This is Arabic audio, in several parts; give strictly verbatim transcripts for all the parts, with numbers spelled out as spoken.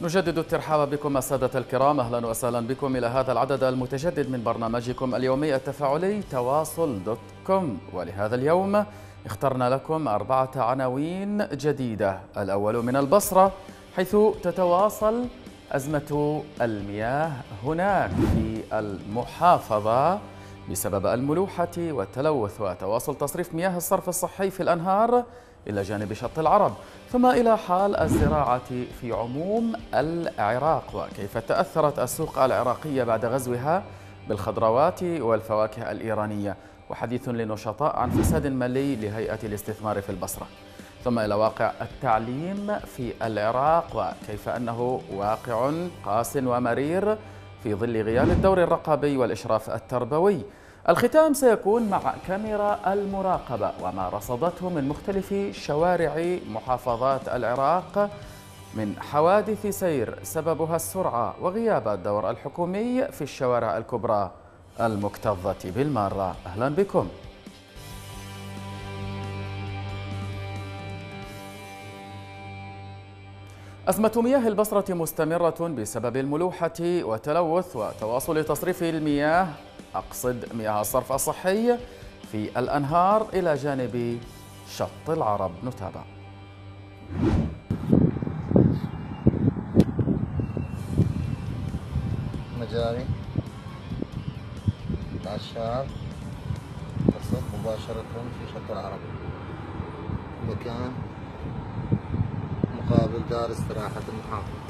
نجدد الترحاب بكم السادة الكرام، أهلا وسهلا بكم إلى هذا العدد المتجدد من برنامجكم اليومي التفاعلي تواصل دوت كوم. ولهذا اليوم اخترنا لكم أربعة عناوين جديدة. الأول من البصرة، حيث تتواصل أزمة المياه هناك في المحافظة بسبب الملوحة والتلوث وتواصل تصريف مياه الصرف الصحي في الأنهار إلى جانب شط العرب. ثم إلى حال الزراعة في عموم العراق وكيف تأثرت السوق العراقية بعد غزوها بالخضروات والفواكه الإيرانية، وحديث لنشطاء عن فساد مالي لهيئة الاستثمار في البصرة. ثم إلى واقع التعليم في العراق وكيف أنه واقع قاس ومرير في ظل غياب الدور الرقابي والإشراف التربوي. الختام سيكون مع كاميرا المراقبة وما رصدته من مختلف شوارع محافظات العراق من حوادث سير سببها السرعة وغياب الدور الحكومي في الشوارع الكبرى المكتظة بالمارة. أهلا بكم. أزمة مياه البصرة مستمرة بسبب الملوحة والتلوث وتواصل تصريف المياه، أقصد مياه الصرف الصحي، في الأنهار إلى جانب شط العرب. نتابع. مجاري العشار تصب مباشرة في شط العرب، مكان مقابل دار استراحة المحافظ.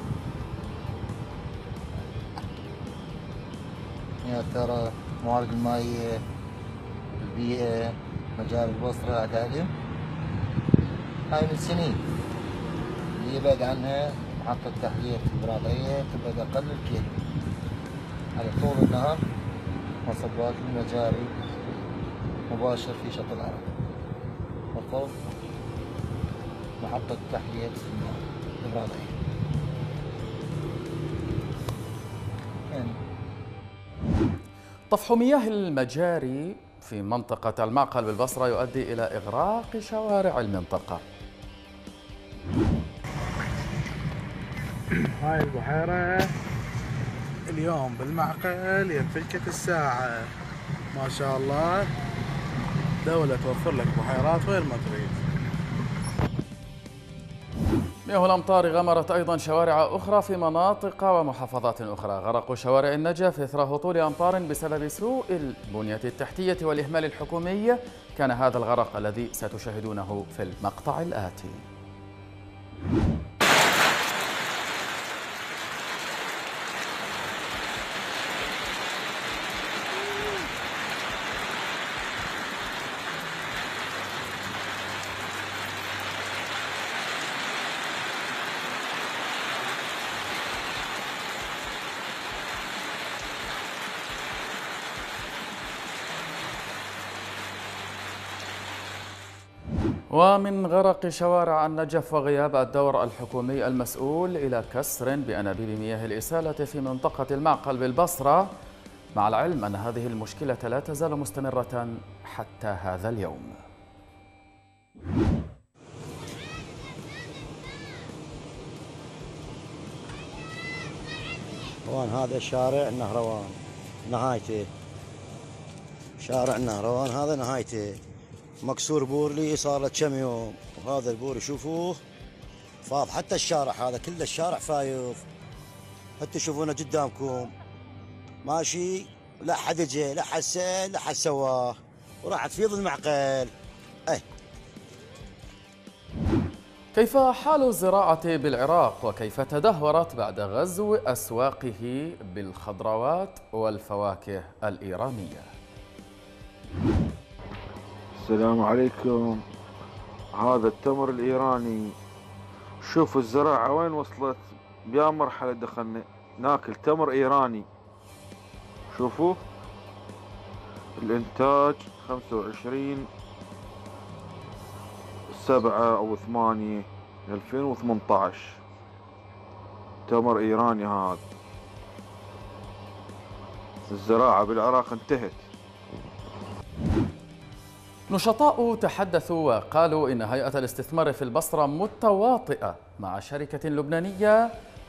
يا ترى موارد المائية، البيئة، مجال البصرة، الأكاديم، هاي من سنين اللي يبعد عنها محطة تحلية البراطية تبعد أقل الكيلو على طول النهر، مصبات المجاري مباشر في شط العرب وقرب محطة تحلية البراطية. يعني طفح مياه المجاري في منطقة المعقل بالبصرة يؤدي إلى إغراق شوارع المنطقة. هاي البحيرة اليوم بالمعقل ينفجكت الساعة، ما شاء الله. دولة توفر لك بحيرات وين ما تريد. مياه الأمطار غمرت أيضا شوارع أخرى في مناطق ومحافظات أخرى. غرق شوارع النجف إثر هطول أمطار بسبب سوء البنية التحتية والإهمال الحكومي. كان هذا الغرق الذي ستشاهدونه في المقطع الآتي. ومن غرق شوارع النجف وغياب الدور الحكومي المسؤول إلى كسر بأنابيب مياه الإسالة في منطقة المعقل بالبصرة، مع العلم أن هذه المشكلة لا تزال مستمرة حتى هذا اليوم. طبعا هذا شارع النهروان نهايته، شارع النهروان هذا نهايته مكسور بور لي صار له كم يوم، وهذا البور شوفوه فاض، حتى الشارع هذا كله الشارع فايض، حتى تشوفونه قدامكم ماشي، لا حد جه لا حد سال لا حد سواه، وراحت فيض المعقل. اي كيف حال الزراعة بالعراق وكيف تدهورت بعد غزو أسواقه بالخضروات والفواكه الإيرانية؟ السلام عليكم. هذا التمر الإيراني، شوفوا الزراعة وين وصلت، بيا مرحلة دخلنا ناكل تمر إيراني. شوفوا الإنتاج خمسة وعشرين سبعة أو ثمانية ألفين وثمانية عشر، تمر إيراني. هذا الزراعة بالعراق انتهت. نشطاء تحدثوا وقالوا إن هيئة الاستثمار في البصرة متواطئة مع شركة لبنانية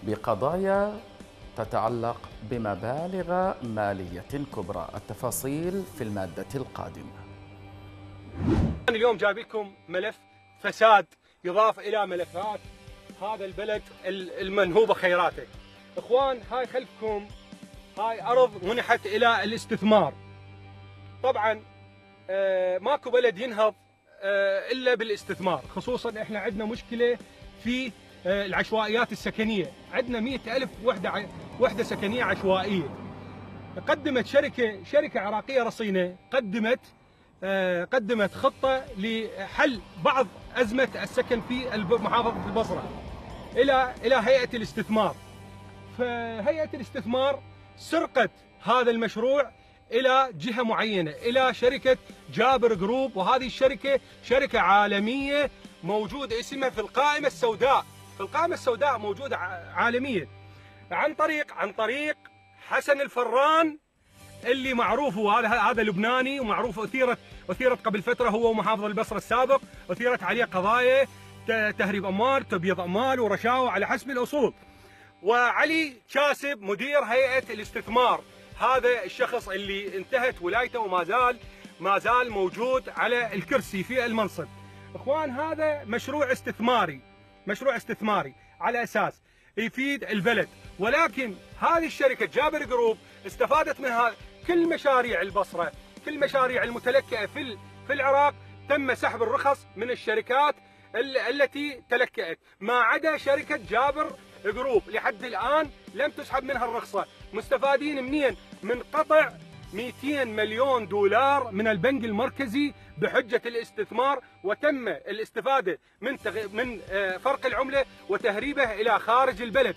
بقضايا تتعلق بمبالغ مالية كبرى. التفاصيل في المادة القادمة. اليوم جايب لكم ملف فساد يضاف إلى ملفات هذا البلد المنهوبة خيراته. إخوان، هاي خلفكم هاي أرض منحت إلى الاستثمار. طبعا آه ماكو بلد ينهض آه إلا بالاستثمار، خصوصا إحنا عندنا مشكلة في آه العشوائيات السكنية. عندنا مئة ألف وحدة وحدة سكنية عشوائية. قدمت شركة شركة عراقية رصينة قدمت آه قدمت خطة لحل بعض أزمة السكن في محافظة البصرة إلى إلى هيئة الاستثمار. فهيئة الاستثمار سرقت هذا المشروع إلى جهة معينة، إلى شركة جابر جروب، وهذه الشركة شركة عالمية موجود اسمها في القائمة السوداء، في القائمة السوداء موجودة عالميا، عن طريق عن طريق حسن الفران اللي معروف، وهذا هذا لبناني ومعروف. أثيرت أثيرت قبل فترة هو ومحافظ البصرة السابق، أثيرت عليه قضايا تهريب أموال، تبييض أموال ورشاوى على حسب الأصول. وعلي كاسب مدير هيئة الاستثمار، هذا الشخص اللي انتهت ولايته وما زال ما زال موجود على الكرسي في المنصب. اخوان، هذا مشروع استثماري، مشروع استثماري على اساس يفيد البلد، ولكن هذه الشركة جابر جروب استفادت من هذا. كل مشاريع البصرة، كل مشاريع المتلكئة في في العراق تم سحب الرخص من الشركات التي تلكأت، ما عدا شركة جابر جروب لحد الآن لم تسحب منها الرخصة. مستفادين منين؟ من قطع مئتين مليون دولار من البنك المركزي بحجة الاستثمار، وتم الاستفادة من تغ... من فرق العملة وتهريبه إلى خارج البلد.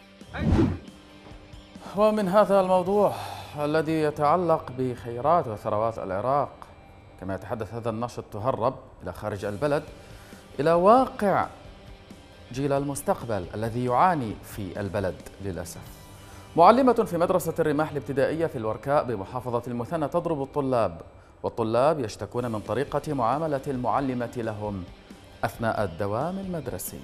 ومن هذا الموضوع الذي يتعلق بخيرات وثروات العراق، كما يتحدث هذا النشط، تهرب إلى خارج البلد، إلى واقع جيل المستقبل الذي يعاني في البلد للأسف. معلمة في مدرسة الرماح الابتدائية في الوركاء بمحافظة المثنى تضرب الطلاب، والطلاب يشتكون من طريقة معاملة المعلمة لهم أثناء الدوام المدرسي.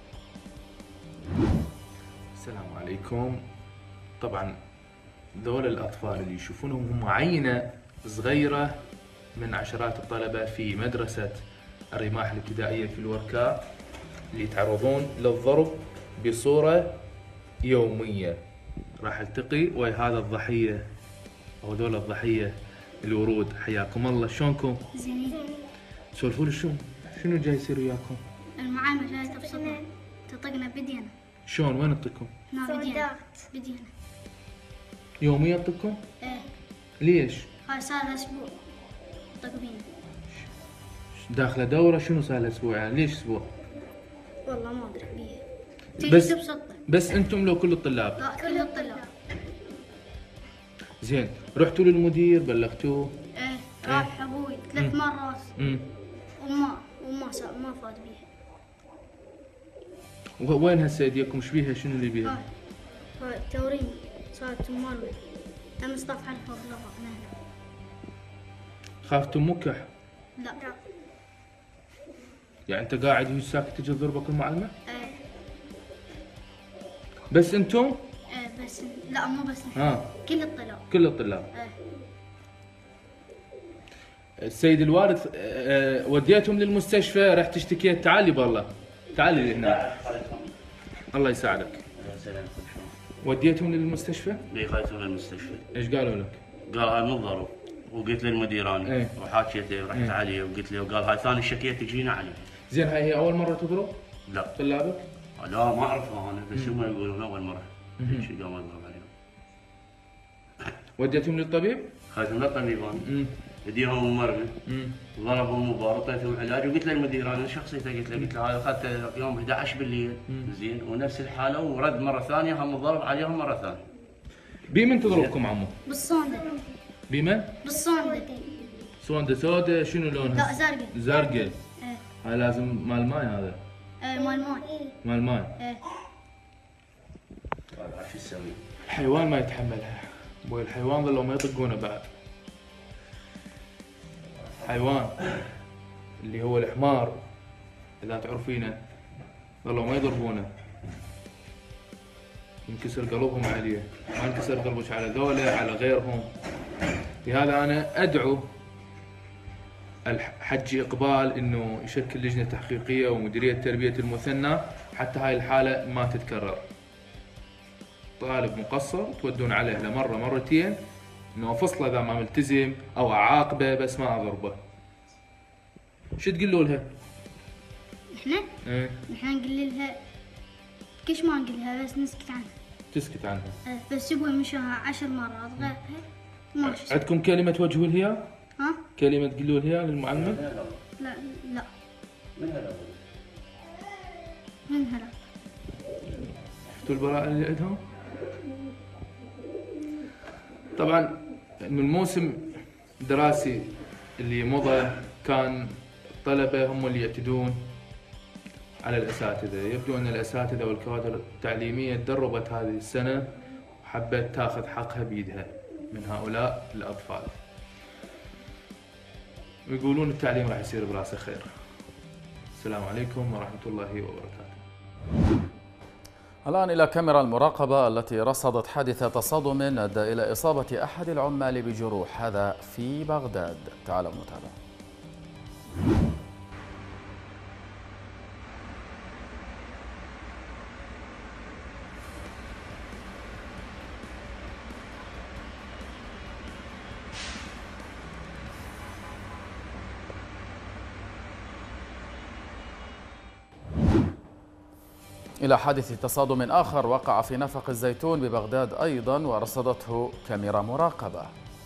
السلام عليكم. طبعا ذول الأطفال اللي يشوفونهم هم عينة صغيرة من عشرات الطلبة في مدرسة الرماح الابتدائية في الوركاء اللي يتعرضون للضرب بصورة يومية. راح التقي ويا هذا الضحية أو ذول الضحية الورود. حياكم الله، شلونكم؟ زين. سولفوا لي شلون شنو جاي يصير وياكم؟ المعلمة جاية تبسطنا، تطقنا بدينا. شلون؟ وين تطقكم؟ هنا بدينا بدينا يوميا تطقكم؟ ايه. ليش؟ هاي صار لها اسبوع طق بينا. داخله دورة شنو صار لها اسبوع يعني؟ ليش اسبوع؟ والله ما ادري بيها. بس تيجي تبسطنا. بس انتم لو كل الطلاب؟ لا، كل الطلاب. زين، رحتوا للمدير بلغتوه؟ ايه، راح ابوي ثلاث مرات امم وما وما صار ما فاد بيها. وين هسه ايديكم؟ ايش بيها؟ شنو اللي بيها؟ هاي هاي تورين صارت مروي. امس طاف على فوق لغة هنا. خافتم مكح؟ لا. يعني انت قاعد وهي ساكت تجي تضربك المعلمة؟ ايه. بس انتم؟ ايه بس لا مو بس نحن. ها. كل الطلاب. كل الطلاب. ايه. السيد الوارث اه وديتهم للمستشفى، رحت اشتكيت. تعالي بالله، تعالي هنا. الله يساعدك. وديتهم للمستشفى؟ اي خايتهم للمستشفى. ايش قالوا لك؟ قال هاي مو ضرب، وقلت للمديراني ايه. وحاكيته ورحت ايه. عليه وقلت له، وقال هاي ثاني شكيه تجينا عليه. زين، هاي هي اول مرة تضرب لا طلابك؟ لا ما اعرفها انا، بس هم يقولون اول مره شي قام اضرب عليهم. وديتهم للطبيب؟ خايتهم للطبيب انا. امم ايديهم مرمي، امم ضربوا مباراه، اعطيتهم علاج، وقلت للمديراني شخصيته، قلت له قلت له هذا اخذته يوم احد عشر بالليل. زين، ونفس الحاله ورد مره ثانيه، هم ضرب عليهم مره ثانيه. بمن تضربكم عمو؟ بالصوندة. بمن؟ بالصوندة. سوندا سودا شنو لونها؟ لا، زرقاء. زرقاء. ايه. هاي لازم مال ماي هذا؟ ايه مال ماي. مال ماي. ايه. هذا شو يسوي؟ الحيوان ما يتحملها بوي، الحيوان ظلوا ما يطقونه بعد. حيوان اللي هو الحمار اذا تعرفينه ظلوا ما يضربونه. ينكسر قلبهم عليه، ما انكسر قلبك على ذولا على غيرهم. لهذا انا ادعو الحج اقبال انه يشكل لجنه تحقيقيه ومديريه تربيه المثنى حتى هاي الحاله ما تتكرر. طالب مقصر تودون عليه لمره مرتين انه افصله اذا ما ملتزم او اعاقبه بس ما اضربه. شو تقولوا لها؟ احنا؟ ايه احنا نقول لها كش ما نقول لها بس نسكت عنها. تسكت عنها. أه بس يبغى يمشوها عشر مرات غيرها ما شو. عندكم كلمه توجهوا لها؟ ها؟ كلمه تقولوا لها للمعلمه؟ لا لا. من هلا؟ من هلا؟ شفتوا البراءة اللي عندهم؟ طبعا من الموسم الدراسي اللي مضى كان الطلبة هم اللي يعتدون على الأساتذة. يبدو أن الأساتذة والكوادر التعليمية تدربت هذه السنة وحبت تاخذ حقها بيدها من هؤلاء الأطفال، ويقولون التعليم راح يصير براسه خير. السلام عليكم ورحمة الله وبركاته. الآن إلى كاميرا المراقبة التي رصدت حادث تصادم أدى إلى إصابة أحد العمال بجروح، هذا في بغداد. تعالوا نتابع. إلى حادث تصادم آخر وقع في نفق الزيتون ببغداد أيضا ورصدته كاميرا مراقبة.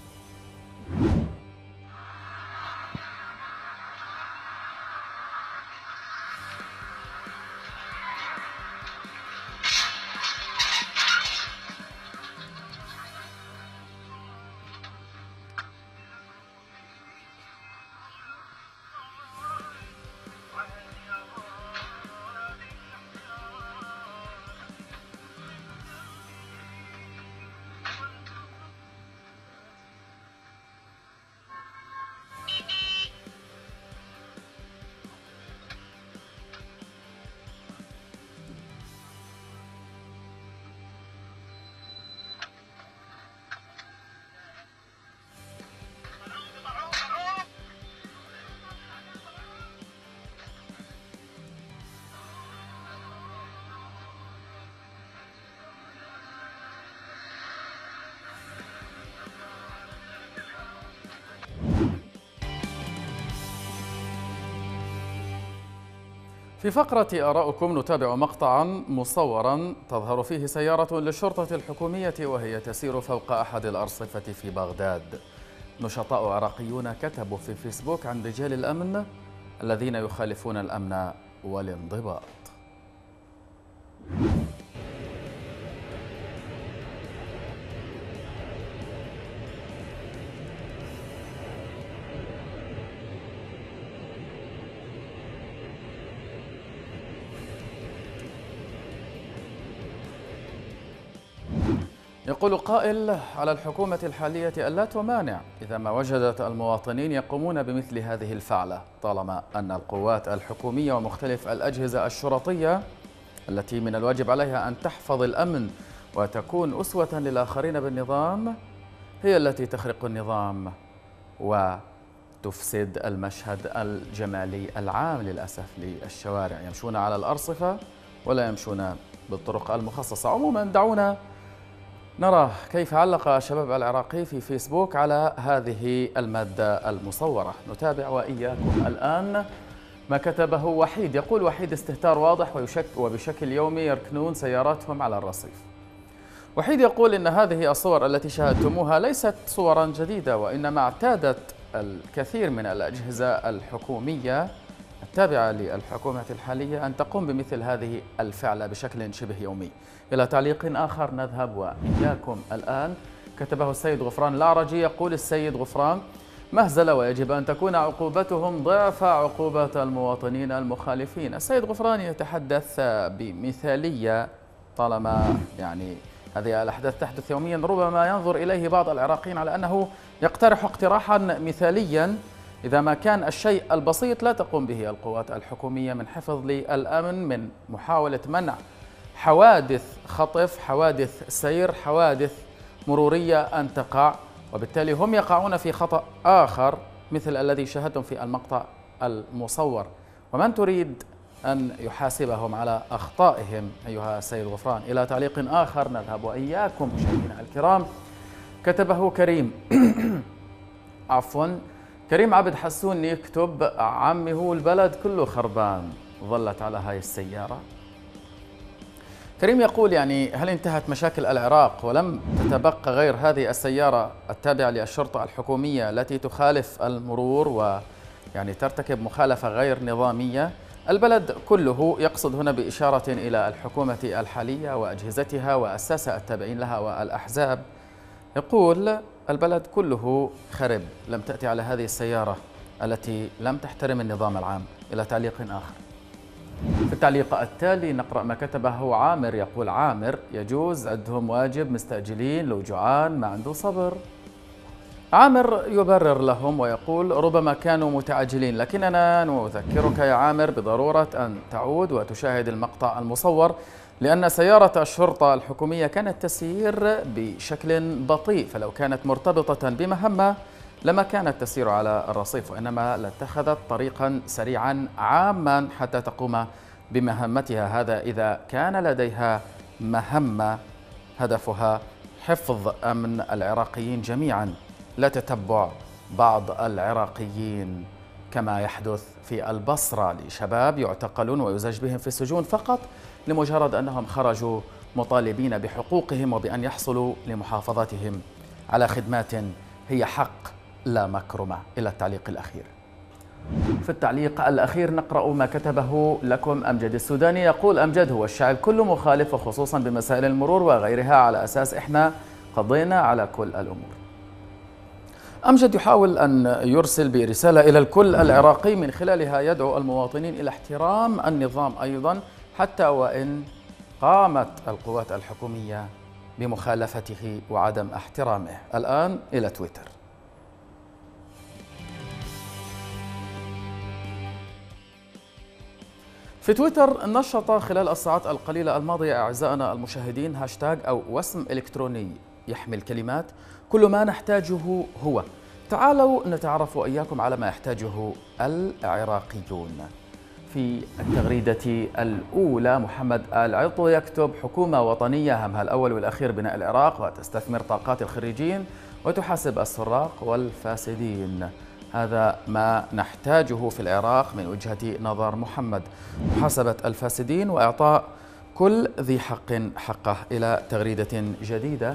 في فقرة آراؤكم نتابع مقطعا مصورا تظهر فيه سيارة للشرطة الحكومية وهي تسير فوق أحد الأرصفة في بغداد. نشطاء عراقيون كتبوا في فيسبوك عن رجال الأمن الذين يخالفون الأمن والانضباط. يقول قائل على الحكومة الحالية ألا تمانع إذا ما وجدت المواطنين يقومون بمثل هذه الفعلة، طالما أن القوات الحكومية ومختلف الأجهزة الشرطية التي من الواجب عليها أن تحفظ الأمن وتكون أسوة للآخرين بالنظام هي التي تخرق النظام وتفسد المشهد الجمالي العام للأسف للشوارع، يمشون على الأرصفة ولا يمشون بالطرق المخصصة. عموما دعونا نرى كيف علق شباب العراقي في فيسبوك على هذه المادة المصورة. نتابع وإياكم الآن ما كتبه وحيد. يقول وحيد: استهتار واضح ويشك وبشكل يومي يركنون سياراتهم على الرصيف. وحيد يقول إن هذه الصور التي شاهدتموها ليست صورا جديدة، وإنما اعتادت الكثير من الأجهزة الحكومية التابعة للحكومة الحالية أن تقوم بمثل هذه الفعلة بشكل شبه يومي. إلى تعليق آخر نذهب وإياكم الآن. كتبه السيد غفران الأعرجي. يقول السيد غفران: مهزلة ويجب أن تكون عقوبتهم ضعف عقوبة المواطنين المخالفين. السيد غفران يتحدث بمثالية طالما يعني هذه الأحداث تحدث يوميا، ربما ينظر إليه بعض العراقيين على أنه يقترح اقتراحا مثاليا إذا ما كان الشيء البسيط لا تقوم به القوات الحكومية من حفظ للأمن، من محاولة منع حوادث خطف، حوادث سير، حوادث مرورية أن تقع، وبالتالي هم يقعون في خطأ آخر مثل الذي شاهدتم في المقطع المصور. ومن تريد أن يحاسبهم على أخطائهم أيها سيد غفران؟ إلى تعليق آخر نذهب وإياكم مشاهدينا الكرام، كتبه كريم عفوا كريم عبد حسون يكتب: عمي هو البلد كله خربان، ظلت على هاي السيارة. كريم يقول يعني هل انتهت مشاكل العراق ولم تتبقى غير هذه السيارة التابعة للشرطة الحكومية التي تخالف المرور ويعني ترتكب مخالفة غير نظامية؟ البلد كله، يقصد هنا بإشارة إلى الحكومة الحالية وأجهزتها وأساسة التابعين لها والأحزاب. يقول البلد كله خرب، لم تأتي على هذه السيارة التي لم تحترم النظام العام. إلى تعليق آخر. في التعليق التالي نقرأ ما كتبه عامر. يقول عامر: يجوز عندهم واجب، مستعجلين، لو جوعان ما عنده صبر. عامر يبرر لهم ويقول: ربما كانوا متعجلين، لكننا نذكرك يا عامر بضرورة أن تعود وتشاهد المقطع المصور، لأن سيارة الشرطة الحكومية كانت تسير بشكل بطيء، فلو كانت مرتبطة بمهمة لما كانت تسير على الرصيف، وإنما لاتخذت طريقا سريعا عاما حتى تقوم بمهمتها. هذا إذا كان لديها مهمة هدفها حفظ أمن العراقيين جميعا، لا تتبع بعض العراقيين كما يحدث في البصرة لشباب يعتقلون ويزج بهم في السجون فقط لمجرد أنهم خرجوا مطالبين بحقوقهم وبأن يحصلوا لمحافظتهم على خدمات هي حق لا مكرمة. إلى التعليق الأخير. في التعليق الأخير نقرأ ما كتبه لكم أمجد السوداني. يقول أمجد: هو الشعب كله مخالف، وخصوصا بمسائل المرور وغيرها، على أساس إحنا قضينا على كل الأمور. أمجد يحاول أن يرسل برسالة إلى الكل العراقي من خلالها يدعو المواطنين إلى احترام النظام أيضا، حتى وإن قامت القوات الحكومية بمخالفته وعدم احترامه. الآن إلى تويتر. في تويتر نشط خلال الساعات القليلة الماضية أعزائنا المشاهدين هاشتاج أو وسم إلكتروني يحمل كلمات: كل ما نحتاجه هو. تعالوا نتعرف وإياكم على ما يحتاجه العراقيون. في التغريدة الأولى محمد آل عطو يكتب: حكومة وطنية همها الأول والأخير بناء العراق، وتستثمر طاقات الخريجين وتحاسب السراق والفاسدين. هذا ما نحتاجه في العراق من وجهة نظر محمد، محاسبة الفاسدين وإعطاء كل ذي حق حقه. إلى تغريدة جديدة.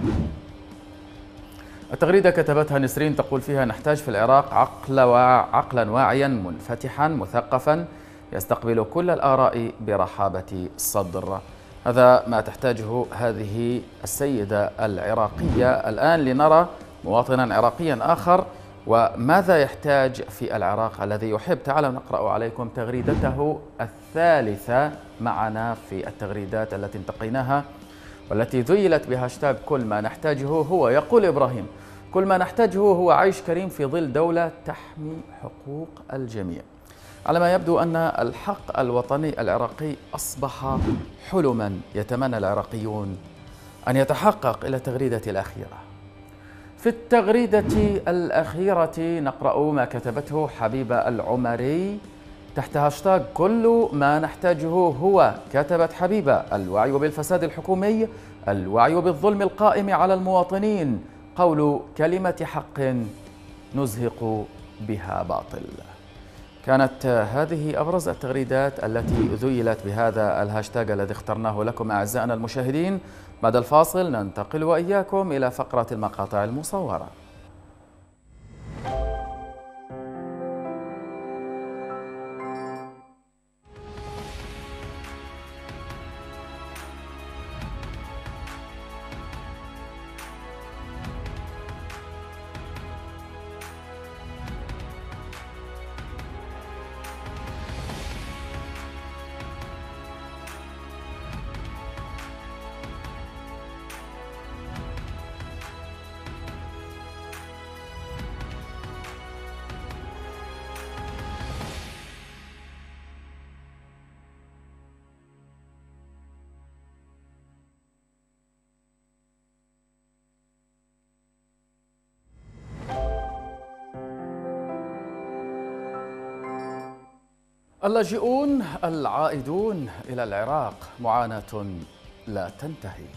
التغريدة كتبتها نسرين تقول فيها: نحتاج في العراق عقل وعقلا واعيا منفتحا مثقفا يستقبل كل الآراء برحابة صدر. هذا ما تحتاجه هذه السيدة العراقية. الآن لنرى مواطنا عراقيا آخر وماذا يحتاج في العراق الذي يحب. تعالوا نقرأ عليكم تغريدته الثالثة معنا في التغريدات التي انتقيناها والتي ذيلت بهاشتاج كل ما نحتاجه هو. يقول إبراهيم: كل ما نحتاجه هو عيش كريم في ظل دولة تحمي حقوق الجميع. على ما يبدو أن الحق الوطني العراقي أصبح حلما يتمنى العراقيون أن يتحقق. إلى التغريدة الأخيرة. في التغريدة الأخيرة نقرأ ما كتبته حبيبة العمري تحت هاشتاج كل ما نحتاجه هو. كتبت حبيبة: الوعي بالفساد الحكومي، الوعي بالظلم القائم على المواطنين، قول كلمة حق نزهق بها باطل. كانت هذه أبرز التغريدات التي ذيلت بهذا الهاشتاج الذي اخترناه لكم أعزائنا المشاهدين. بعد الفاصل ننتقل وإياكم إلى فقرة المقاطع المصورة. اللاجئون العائدون إلى العراق معاناة لا تنتهي.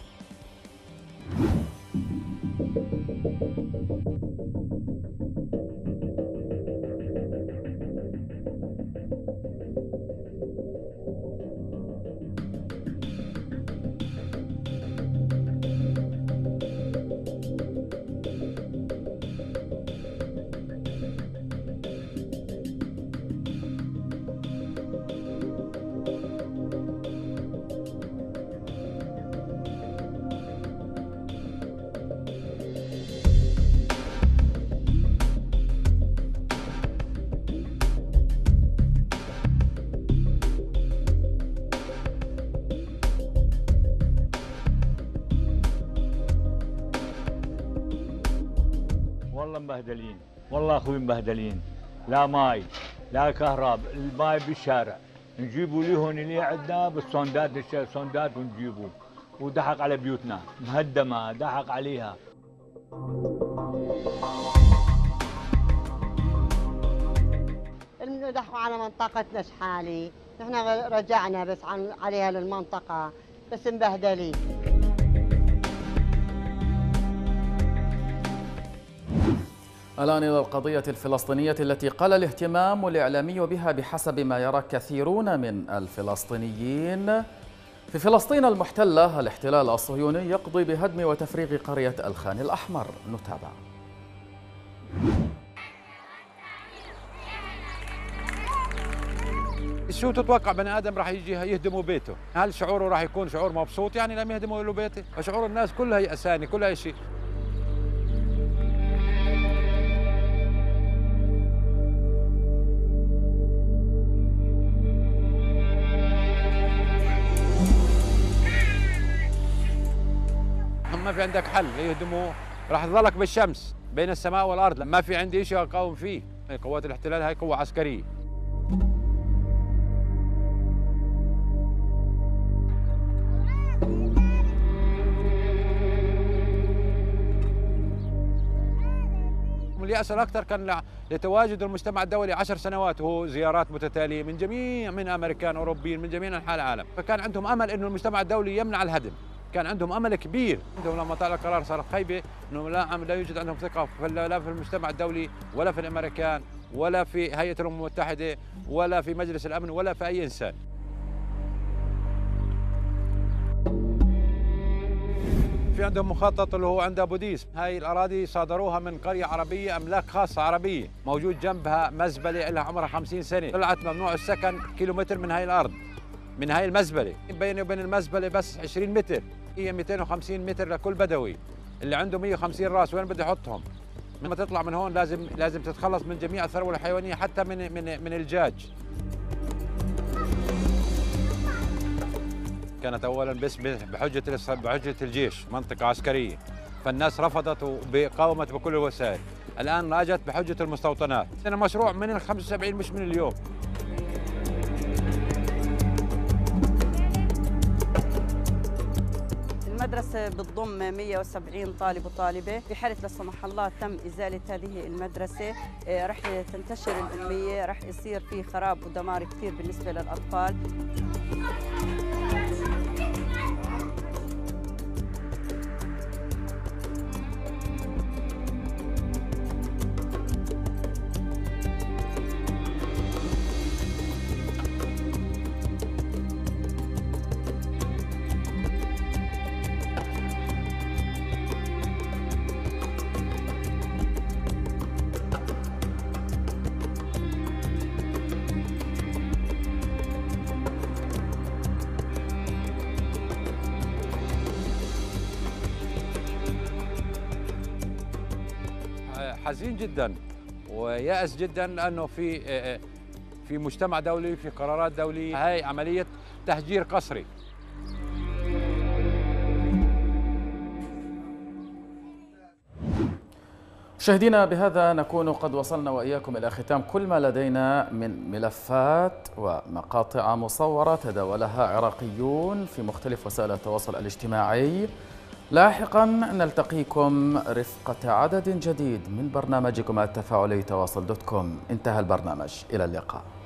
والله مبهدلين، والله اخوي مبهدلين، لا ماي لا كهرباء، الماي بالشارع، نجيبوا لي هون اللي عندنا بالصندات، نشتري صندات ونجيبوه، ودحق على بيوتنا مهدمه، دحق عليها. دحوا على منطقتنا شحالي، نحن رجعنا بس عن عليها للمنطقه، بس مبهدلين. الآن إلى القضية الفلسطينية التي قل الاهتمام الإعلامي بها بحسب ما يرى كثيرون من الفلسطينيين. في فلسطين المحتلة الاحتلال الصهيوني يقضي بهدم وتفريغ قرية الخان الأحمر. نتابع. شو تتوقع بني ادم راح يجي يهدموا بيته؟ هل شعوره راح يكون شعور مبسوط يعني لما يهدموا له بيته؟ شعور الناس كلها يأساني، كلها شيء. ما في عندك حل، يهدموا راح تظلك بالشمس بين السماء والارض، ما في عندي شيء اقاوم فيه. قوات الاحتلال هاي قوه عسكريه. اليأس الأكثر كان لتواجد المجتمع الدولي عشر سنوات وهو زيارات متتالية من جميع من أمريكان أوروبيين من جميع أنحاء العالم، فكان عندهم أمل إنه المجتمع الدولي يمنع الهدم، كان عندهم أمل كبير. عندهم لما طلع القرار صارت خيبة، إنه لا لا يوجد عندهم ثقة لا في المجتمع الدولي ولا في الأمريكان ولا في هيئة الأمم المتحدة ولا في مجلس الأمن ولا في أي إنسان. في عندهم مخطط اللي هو عند ابو ديس، هاي الاراضي صادروها من قريه عربيه، املاك خاصه عربيه، موجود جنبها مزبله لها عمرها خمسين سنه، طلعت ممنوع السكن كيلومتر من هاي الارض، من هاي المزبله، بيني وبين المزبله بس عشرين متر، هي مئتين وخمسين متر لكل بدوي، اللي عنده مئة وخمسين راس وين بده يحطهم؟ لما تطلع من هون لازم لازم تتخلص من جميع الثروه الحيوانيه حتى من من من الدجاج. كانت اولا بس بحجه بحجه الجيش، منطقه عسكريه، فالناس رفضت وقاومت بكل الوسائل. الان اجت بحجه المستوطنات. انا مشروع من ال خمسة وسبعين مش من اليوم. المدرسة بتضم مئة وسبعين طالب وطالبة، في حالة لا سمح الله تم إزالة هذه المدرسة رح تنتشر الأمية، رح يصير في خراب ودمار كثير بالنسبة للأطفال. حزين جدا ويأس جدا لانه في في مجتمع دولي، في قرارات دوليه، هاي عمليه تهجير قسري. مشاهدينا، بهذا نكون قد وصلنا وإياكم إلى ختام كل ما لدينا من ملفات ومقاطع مصورة تداولها عراقيون في مختلف وسائل التواصل الاجتماعي. لاحقا نلتقيكم رفقة عدد جديد من برنامجكم التفاعلي تواصل دوت كوم. انتهى البرنامج، إلى اللقاء.